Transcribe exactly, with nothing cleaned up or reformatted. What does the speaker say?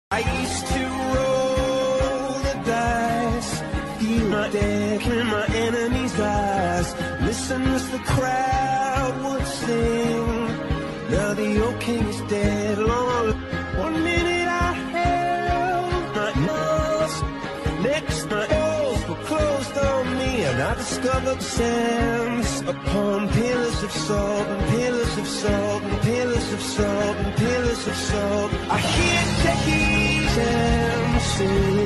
I used to roll the dice, feel my deck in my enemy's eyes, listen as the crowd would sing. Now the old king is dead, long. One minute I held my nose, next my eyes were closed on me, and I discovered sands upon pillars of salt and pillars of salt and pillars of salt and pillars of salt. I hear techies and sing.